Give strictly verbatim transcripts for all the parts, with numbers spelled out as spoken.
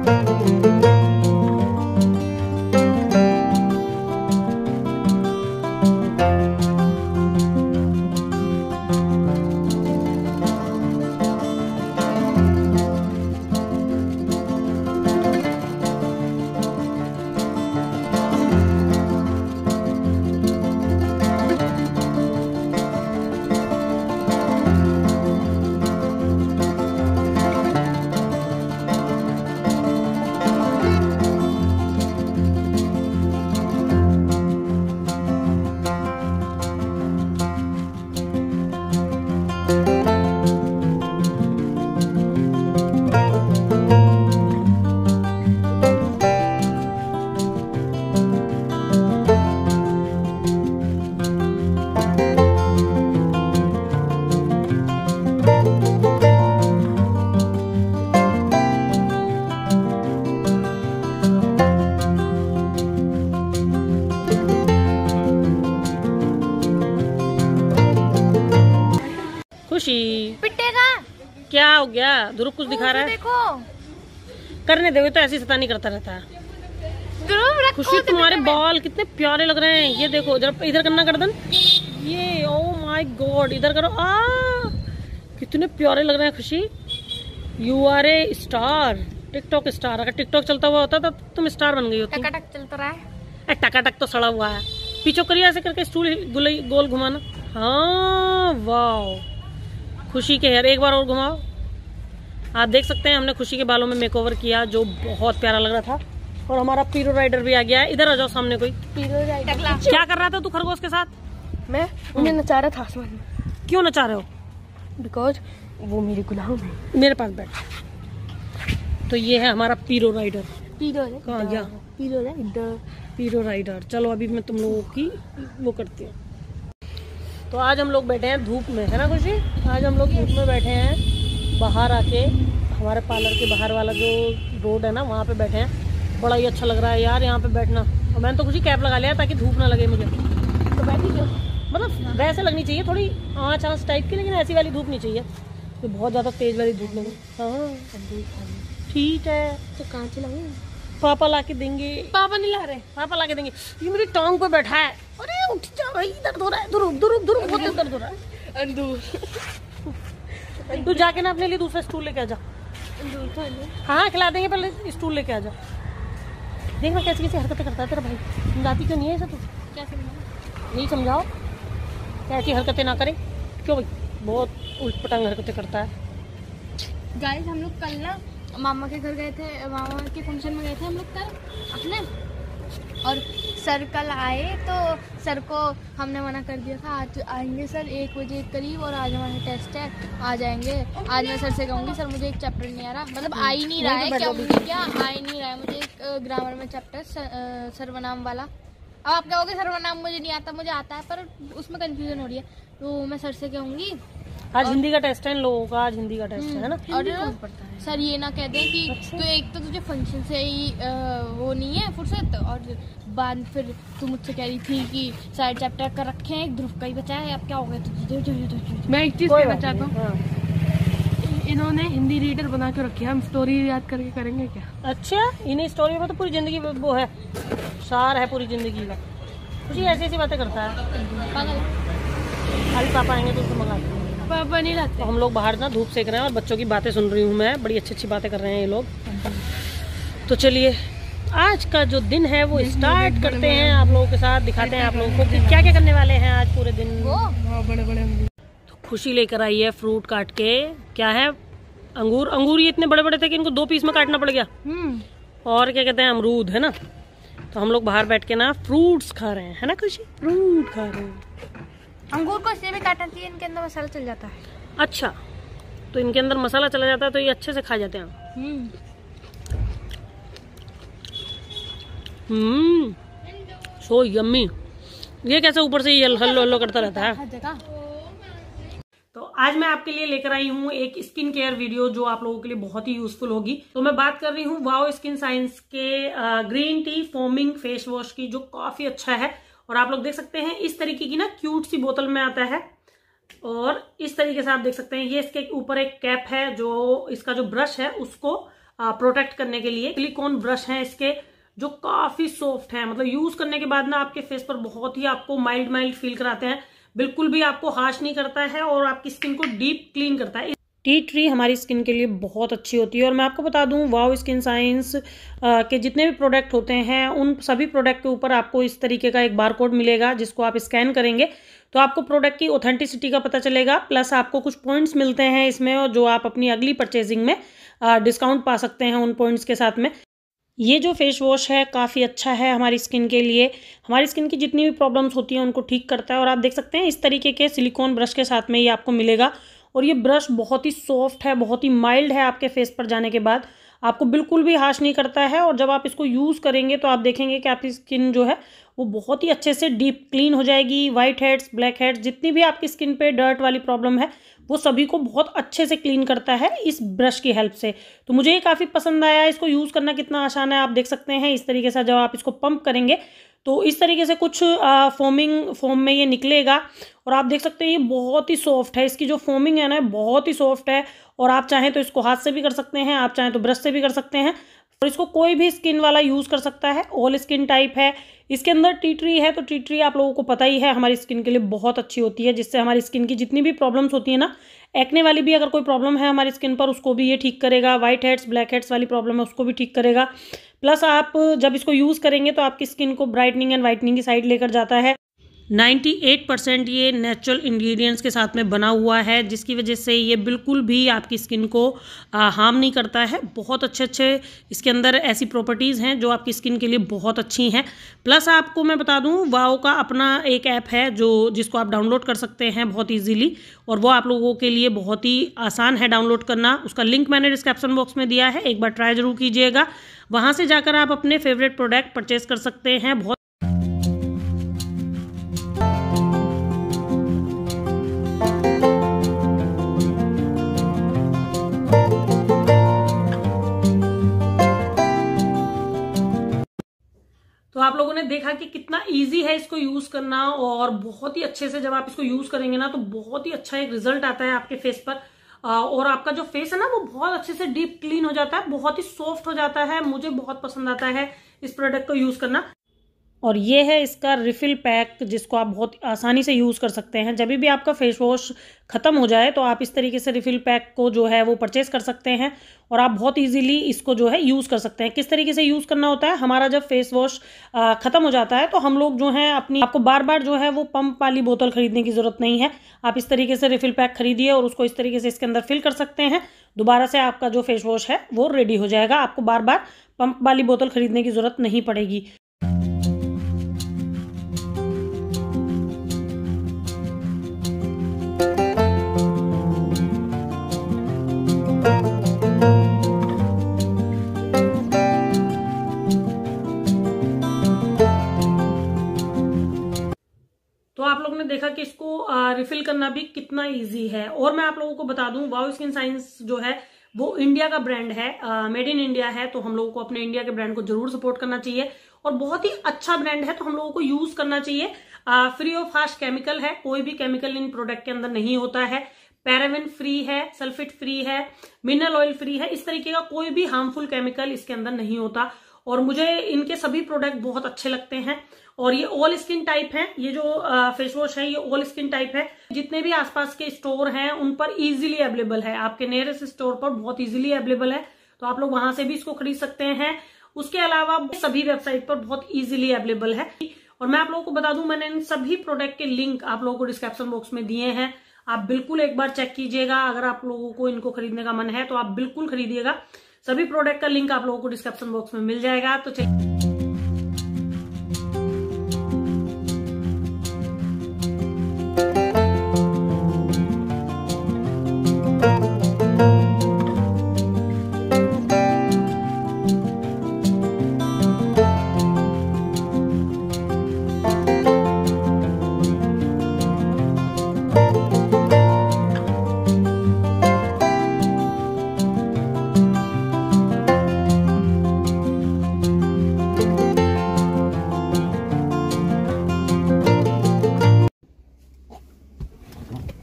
खुशी पिटेगा क्या हो गया? ध्रुव कुछ दिखा रहा है, देखो। करने दे, तो ऐसी शैतानी करता रहता है। खुशी तुम्हारे बाल कितने प्यारे लग रहे हैं, ये देखो जरा इधर करना गर्दन, ये ओ माय गॉड, इधर करो, आ कितने प्यारे लग रहे हैं खुशी। You are a star, TikTok star. अगर टिकटॉक चलता हुआ होता तो तुम स्टार बन गई होती। टकाटक चलता रहा है। टकाटक तो सड़ा हुआ है, पीछे करिए ऐसे करके स्टूल गोल घुमाना। हाँ वाओ, खुशी के हेयर एक बार और घुमाओ। आप देख सकते हैं हमने खुशी के बालों में मेकओवर किया, जो बहुत प्यारा लग रहा था। और हमारा पीरो राइडर भी आ गया है। इधर आ जाओ सामने कोई। पीरो राइडर क्या कर रहा था तू खरगोश के साथ? मैं उन्हें नचा रहा था आसमान में। क्यों नचा रहे हो? बिकॉज वो मेरे गुलाम है। मेरे पास बैठ। तो ये है हमारा पीरो राइडर। पीरो कहाँ गया? पीरो राइडर। पीरो राइडर। चलो अभी मैं तुम लोगों की वो करती हूँ। तो आज हम लोग बैठे हैं धूप में, है ना खुशी? आज हम लोग धूप में बैठे हैं, बाहर आके हमारे पार्लर के बाहर वाला जो रोड है ना, वहाँ पे बैठे हैं। बड़ा ही अच्छा लग रहा है यार यहाँ पे बैठना। और मैंने तो खुशी कैप लगा लिया ताकि धूप ना लगे मुझे। तो बैठी क्यों? मतलब वैसे लगनी चाहिए, थोड़ी आँच आँच टाइप की, लेकिन ऐसी वाली धूप नहीं चाहिए तो बहुत ज़्यादा तेज वाली धूप लगे। हाँ ठीक है, तो कहाँ चलाऊँ? पापा ला के देंगे। पापा नहीं ला रहे। पापा ला के देंगे। ये मेरी टांग पे बैठा है। अरे उठ जा भाई, दर्द हो रहा है। दुरुप दुरुप दुरुप बहुत दर्द हो रहा है। अंदूर तू जाके ना अपने लिए दूसरा स्टूल लेके आ जा। हाँ खिला देंगे, पहले स्टूल लेके आ जा। देखना कैसी कैसी हरकतें करता है तेरा भाई। समझाती क्यों नहीं है इसे तू? क्या समझाऊं? यही समझाओ, कैसी हरकतें ना करे। क्यों भाई? बहुत उल्ट पटांग हरकतें करता है। गाइस हम लोग कल ना मामा के घर गए थे, मामा के फंक्शन में गए थे हम लोग कल अपने। और सर कल आए तो सर को हमने मना कर दिया था, आज आएंगे सर एक बजे करीब, और आज हमारा टेस्ट है, आ जाएंगे। आज मैं सर से कहूँगी सर मुझे एक चैप्टर नहीं आ रहा, मतलब आ ही नहीं रहा है। क्या मुझे क्या आ ही नहीं रहा है मुझे एक ग्रामर में चैप्टर सर्वनाम वाला। अब आप कहोगे सर्वनाम मुझे नहीं आता, मुझे आता है पर उसमें कंफ्यूजन हो रही है, तो मैं सर से कहूँगी। आज हिंदी का टेस्ट है इन लोगों का, आज हिंदी का टेस्ट है ना। और सर ये ना कहते हैं कि अच्छा? तो एक तो तुझे फंक्शन से ही आ, वो नहीं है फुर्सत, और बाद फिर तू मुझसे कह रही थी कि सारे चैप्टर कर रखे हैं, एक ध्रुव का ही बचा है, अब क्या हो गया तुझे? मैं एक चीज कहना चाहता हूँ, इन्होंने हिंदी रीडर बना के रखे, हम स्टोरी याद करके करेंगे क्या? अच्छा, इन्हीं स्टोरी में तो पूरी जिंदगी वो है, सार है पूरी जिंदगी का। खुशी ऐसी ऐसी बातें करता है, पागल। खाली पापा आएंगे तो उसको मंगाते हैं। पापा नहीं लाते। तो हम लोग बाहर ना धूप सेक रहे हैं और बच्चों की बातें सुन रही हूँ मैं, बड़ी अच्छी अच्छी बातें कर रहे हैं ये लोग। तो चलिए आज का जो दिन है वो स्टार्ट करते हैं, आप लोगों के साथ दिखाते हैं आप लोगों को कि क्या क्या करने वाले हैं आज पूरे दिन। वो बड़े बड़े तो खुशी लेकर आई है फ्रूट काट के। क्या है? अंगूर। अंगूर ये इतने बड़े बड़े थे कि इनको दो पीस में काटना पड़ गया। और क्या कहते हैं, अमरूद है ना। तो हम लोग बाहर बैठ के ना फ्रूट्स खा रहे हैं, है ना खुशी? फ्रूट खा रहे हैं। अंगूर को इसलिए भी काटना चाहिए, इनके अंदर मसाला चल जाता है। अच्छा, तो इनके अंदर मसाला चला जाता है तो ये अच्छे से खा जाते हैं। Hmm, so yummy. ये कैसे ऊपर से हल्लो हल्लो करता रहता है। तो आज मैं आपके लिए लेकर आई हूँ एक स्किन केयर वीडियो जो आप लोगों के लिए बहुत ही यूजफुल होगी। तो मैं बात कर रही हूँ वाओ स्किन साइंस के green tea foaming face wash की, जो काफी अच्छा है। और आप लोग देख सकते हैं इस तरीके की ना क्यूट सी बोतल में आता है, और इस तरीके से आप देख सकते हैं ये इसके ऊपर एक कैप है, जो इसका जो ब्रश है उसको प्रोटेक्ट करने के लिए। सिलिकॉन ब्रश है इसके जो काफी सॉफ्ट है, मतलब यूज करने के बाद ना आपके फेस पर बहुत ही आपको माइल्ड माइल्ड फील कराते हैं, बिल्कुल भी आपको हार्श नहीं करता है और आपकी स्किन को डीप क्लीन करता है। टी ट्री हमारी स्किन के लिए बहुत अच्छी होती है। और मैं आपको बता दूं, वाओ स्किन साइंस के जितने भी प्रोडक्ट होते हैं उन सभी प्रोडक्ट के ऊपर आपको इस तरीके का एक बार कोड मिलेगा, जिसको आप स्कैन करेंगे तो आपको प्रोडक्ट की ऑथेंटिसिटी का पता चलेगा। प्लस आपको कुछ पॉइंट्स मिलते हैं इसमें, और जो आप अपनी अगली परचेजिंग में डिस्काउंट पा सकते हैं उन पॉइंट्स के साथ में। ये जो फेस वॉश है काफ़ी अच्छा है हमारी स्किन के लिए, हमारी स्किन की जितनी भी प्रॉब्लम्स होती हैं उनको ठीक करता है। और आप देख सकते हैं इस तरीके के सिलिकॉन ब्रश के साथ में ये आपको मिलेगा, और ये ब्रश बहुत ही सॉफ्ट है, बहुत ही माइल्ड है। आपके फेस पर जाने के बाद आपको बिल्कुल भी हार्श नहीं करता है, और जब आप इसको यूज़ करेंगे तो आप देखेंगे कि आपकी स्किन जो है वो बहुत ही अच्छे से डीप क्लीन हो जाएगी। वाइट हेड्स, ब्लैक हेड्स, जितनी भी आपकी स्किन पे डर्ट वाली प्रॉब्लम है वो सभी को बहुत अच्छे से क्लीन करता है इस ब्रश की हेल्प से। तो मुझे ये काफ़ी पसंद आया। इसको यूज़ करना कितना आसान है आप देख सकते हैं। इस तरीके से जब आप इसको पंप करेंगे तो इस तरीके से कुछ फोमिंग फोम में ये निकलेगा, और आप देख सकते हैं ये बहुत ही सॉफ्ट है। इसकी जो फोमिंग है ना बहुत ही सॉफ्ट है, और आप चाहें तो इसको हाथ से भी कर सकते हैं, आप चाहें तो ब्रश से भी कर सकते हैं, और इसको कोई भी स्किन वाला यूज़ कर सकता है। ऑल स्किन टाइप है। इसके अंदर टी ट्री है, तो टी ट्री आप लोगों को पता ही है हमारी स्किन के लिए बहुत अच्छी होती है, जिससे हमारी स्किन की जितनी भी प्रॉब्लम्स होती है ना, एक्ने वाली भी अगर कोई प्रॉब्लम है हमारी स्किन पर उसको भी ये ठीक करेगा। वाइट हेड्स, ब्लैक हेड्स वाली प्रॉब्लम है उसको भी ठीक करेगा। प्लस आप जब इसको यूज़ करेंगे तो आपकी स्किन को ब्राइटनिंग एंड वाइटनिंग की साइड लेकर जाता है। अट्ठानवे परसेंट ये नेचुरल इंग्रेडिएंट्स के साथ में बना हुआ है, जिसकी वजह से ये बिल्कुल भी आपकी स्किन को हार्म नहीं करता है। बहुत अच्छे अच्छे इसके अंदर ऐसी प्रॉपर्टीज़ हैं जो आपकी स्किन के लिए बहुत अच्छी हैं। प्लस आपको मैं बता दूं, वाओ का अपना एक ऐप है जो जिसको आप डाउनलोड कर सकते हैं बहुत ईजीली, और वो आप लोगों के लिए बहुत ही आसान है डाउनलोड करना। उसका लिंक मैंने डिस्क्रिप्शन बॉक्स में दिया है, एक बार ट्राई जरूर कीजिएगा। वहाँ से जाकर आप अपने फेवरेट प्रोडक्ट परचेज कर सकते हैं। बहुत तो आप लोगों ने देखा कि कितना इजी है इसको यूज करना, और बहुत ही अच्छे से जब आप इसको यूज करेंगे ना तो बहुत ही अच्छा एक रिजल्ट आता है आपके फेस पर, और आपका जो फेस है ना वो बहुत अच्छे से डीप क्लीन हो जाता है, बहुत ही सॉफ्ट हो जाता है। मुझे बहुत पसंद आता है इस प्रोडक्ट को यूज करना। और ये है इसका रिफिल पैक, जिसको आप बहुत आसानी से यूज़ कर सकते हैं। जब भी आपका फेस वॉश ख़त्म हो जाए तो आप इस तरीके से रिफिल पैक को जो है वो परचेज कर सकते हैं, और आप बहुत इजीली इसको जो है यूज़ कर सकते हैं। किस तरीके से यूज़ करना होता है, हमारा जब फेस वॉश ख़त्म हो जाता है तो हम लोग जो हैं अपनी आपको बार बार जो है वो पंप वाली बोतल खरीदने की ज़रूरत नहीं है। आप इस तरीके से रिफिल पैक खरीदिए और उसको इस तरीके से इसके अंदर फिल कर सकते हैं। दोबारा से आपका जो फेस वॉश है वो रेडी हो जाएगा। आपको बार बार पंप वाली बोतल खरीदने की ज़रूरत नहीं पड़ेगी। तो आप लोगों ने देखा कि इसको रिफिल करना भी कितना इजी है। और मैं आप लोगों को बता दूं, वाओ स्किन साइंस जो है वो इंडिया का ब्रांड है, मेड इन इंडिया है, तो हम लोगों को अपने इंडिया के ब्रांड को जरूर सपोर्ट करना चाहिए, और बहुत ही अच्छा ब्रांड है तो हम लोगों को यूज करना चाहिए। फ्री ऑफ हार्श केमिकल है, कोई भी केमिकल इन प्रोडक्ट के अंदर नहीं होता है। पैराबेन फ्री है, सल्फेट फ्री है, मिनरल ऑयल फ्री है, इस तरीके का कोई भी हार्मफुल केमिकल इसके अंदर नहीं होता। और मुझे इनके सभी प्रोडक्ट बहुत अच्छे लगते हैं। और ये ऑल स्किन टाइप है, ये जो फेस वॉश है ये ऑल स्किन टाइप है। जितने भी आसपास के स्टोर हैं उन पर इजीली अवेलेबल है, आपके नियरेस्ट स्टोर पर बहुत इजीली अवेलेबल है, तो आप लोग वहां से भी इसको खरीद सकते हैं। उसके अलावा सभी वेबसाइट पर बहुत इजीली अवेलेबल है। और मैं आप लोगों को बता दूं, मैंने इन सभी प्रोडक्ट के लिंक आप लोगों को डिस्क्रिप्शन बॉक्स में दिए हैं, आप बिल्कुल एक बार चेक कीजिएगा। अगर आप लोगों को इनको खरीदने का मन है तो आप बिल्कुल खरीदिएगा। सभी प्रोडक्ट का लिंक आप लोगों को डिस्क्रिप्शन बॉक्स में मिल जाएगा। तो चलिए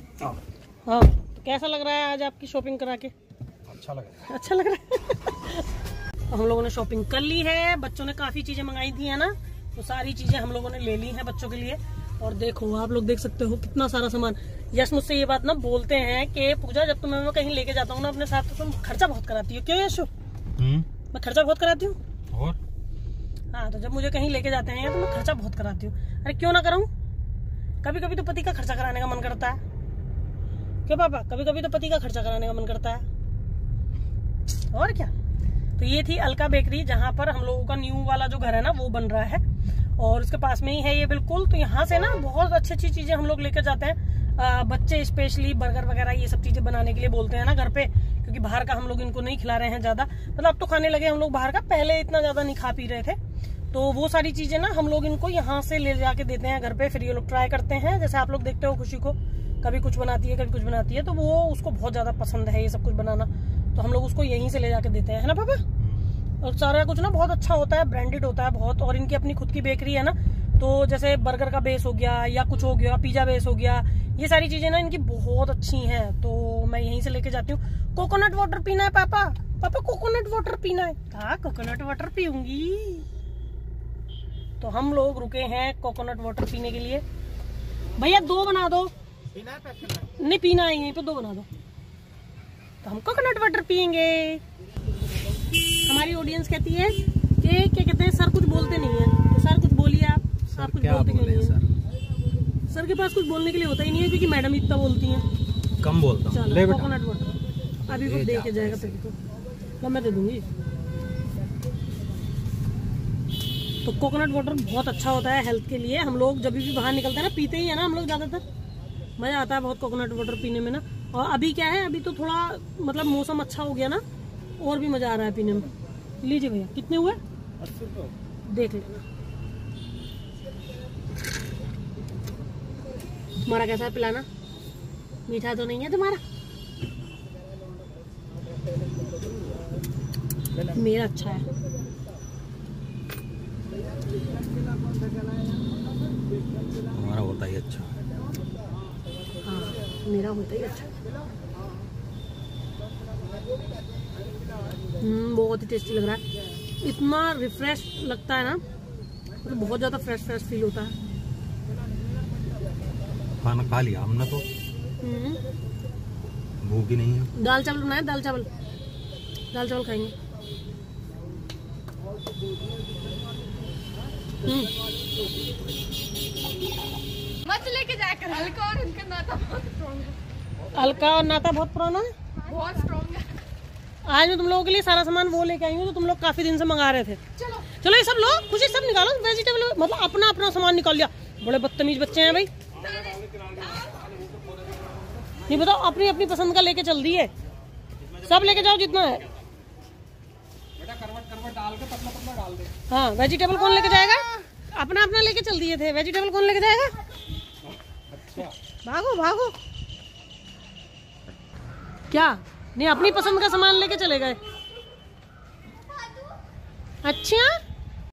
हाँ, कैसा लग रहा है आज आपकी शॉपिंग करा के? अच्छा लग रहा है। अच्छा लग रहा है तो हम लोगों ने शॉपिंग कर ली है, बच्चों ने काफी चीजें मंगाई थी है ना, तो सारी चीजें हम लोगों ने ले ली हैं बच्चों के लिए। और देखो आप लोग देख सकते हो कितना सारा सामान। यश मुझसे ये बात ना बोलते हैं कि पूजा जब तुम्हें मैं कहीं लेके जाता हूँ ना अपने साथ तो तुम खर्चा बहुत कराती हो, क्यों यशु? मैं खर्चा बहुत कराती हूँ। और हाँ, तो जब मुझे कहीं लेके जाते हैं तो मैं खर्चा बहुत कराती हूँ। अरे क्यों ना करूँ, कभी कभी तो पति का खर्चा कराने का मन करता है। क्यों पापा, कभी कभी तो पति का खर्चा कराने का मन करता है, और क्या। तो ये थी अलका बेकरी, जहाँ पर हम लोगों का न्यू वाला जो घर है ना वो बन रहा है, और उसके पास में ही है ये बिल्कुल। तो यहाँ से ना बहुत अच्छी अच्छी चीजें हम लोग लेकर जाते हैं। आ, बच्चे स्पेशली बर्गर वगैरह ये सब चीजें बनाने के लिए बोलते हैं ना घर पे, क्योंकि बाहर का हम लोग इनको नहीं खिला रहे हैं ज्यादा। मतलब अब तो खाने लगे हम लोग बाहर का, पहले इतना ज्यादा नहीं खा पी रहे थे। तो वो सारी चीजें ना हम लोग इनको यहाँ से ले जाके देते हैं घर पे, फिर ये लोग ट्राई करते हैं। जैसे आप लोग देखते हो खुशी को, कभी कुछ बनाती है कभी कुछ बनाती है, तो वो उसको बहुत ज्यादा पसंद है ये सब कुछ बनाना, तो हम लोग उसको यहीं से ले जाके देते हैं, है ना पापा। और सारा कुछ ना बहुत अच्छा होता है, ब्रांडेड होता है बहुत। और इनकी अपनी खुद की बेकरी है ना, तो जैसे बर्गर का बेस हो गया या कुछ हो गया, पिज्जा बेस हो गया, ये सारी चीजें ना इनकी बहुत अच्छी हैं, तो मैं यहीं से लेके जाती हूँ। कोकोनट वाटर पीना है पापा, पापा कोकोनट वाटर पीना है। कहा कोकोनट वाटर पीऊंगी। तो हम लोग रुके हैं कोकोनट वाटर पीने के लिए। भैया दो बना दो। पीना है पैक करना है? नहीं पीना है, यहीं पे दो बना दो। तो हम कोकोनट वाटर पियेंगे। हमारी ऑडियंस कहती है कि क्या कहते हैं सर कुछ बोलते नहीं है, तो सर कुछ बोलिए आप। आप कुछ बोलते क्यों नहीं है? सर सर के पास कुछ बोलने के लिए होता ही नहीं है, क्योंकि मैडम इतना बोलती हैं। कम बोलता हूं। चलो कोकोनट वाटर अभी कुछ दे के जाएगा तभी तो, तो मैं दे दूंगी। तो कोकोनट वाटर बहुत अच्छा होता है हेल्थ के लिए। हम लोग जब भी बाहर निकलते हैं ना पीते ही है ना हम लोग ज्यादातर, मजा आता है बहुत कोकोनट वाटर पीने में ना। और अभी क्या है, अभी तो थोड़ा मतलब मौसम अच्छा हो गया ना, और भी मजा आ रहा है पीने में। लीजिए भैया, कितने हुए देख लेना। तुम्हारा कैसा है पिलाना? मीठा तो नहीं है तुम्हारा? मेरा अच्छा है। हमारा होता ही अच्छा। हाँ मेरा होता ही अच्छा। हम्म बहुत ही टेस्टी लग रहा है, इतना रिफ्रेश लगता है ना, तो बहुत ज्यादा फ्रेश फ्रेश फील होता है। खाना खा लिया हमने तो, भूख ही नहीं है। दाल चावल बनाया, दाल चावल दाल चावल खाएंगे। मत लेके जाकर, हल्का और उनका नाता बहुत स्ट्रॉन्ग है। हल्का और नाता बहुत पुराना है, बहुत स्ट्रॉन्ग है। आज मैं तुम लोगों के लिए सारा सामान वो लेके आई हूँ, तो तुम लोग काफी दिन से मंगा रहे थे। चलो चलो ये सब लो, खुशी सब निकालो वेजिटेबल, मतलब अपना अपना सामान निकाल लिया। बड़े बदतमीज बच्चे हैं भाई। नहीं बताओ, अपनी अपनी पसंद का लेके चल दी है, सब लेके जाओ जितना है। बेटा करवट करवट डाल के पतला पतला डाल दे। हाँ वेजिटेबल कौन लेके जाएगा? अपना अपना लेके चल दिए थे, वेजिटेबल कौन लेके जाएगा? अच्छा भागो भागो। क्या नहीं अपनी पसंद का सामान लेके चले गए? अच्छा